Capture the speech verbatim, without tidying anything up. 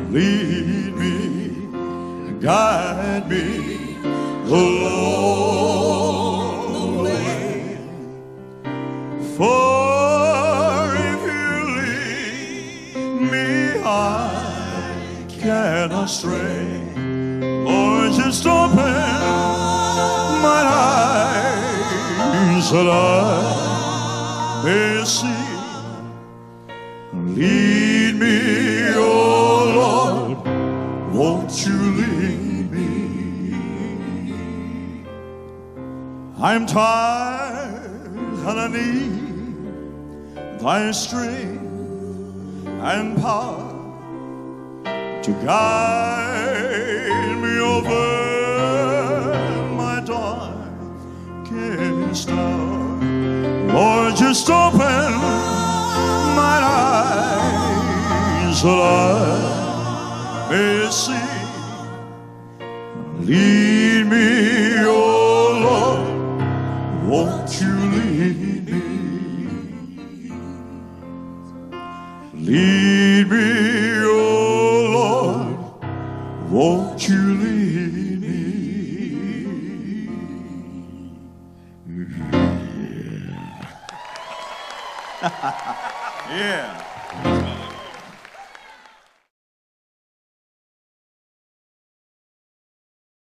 lead me, guide me along the way. For if you lead me, I cannot stray. Lord, just open my eyes that I may see. Lead me, oh Lord, won't you lead me? I'm tired and I need thy strength and power to guide me over my darkest hour. Lord, just open my eyes that I may see. Lead me, oh Lord, won't you lead me? Lead me, oh Lord, won't you lead me? Yeah. Yeah.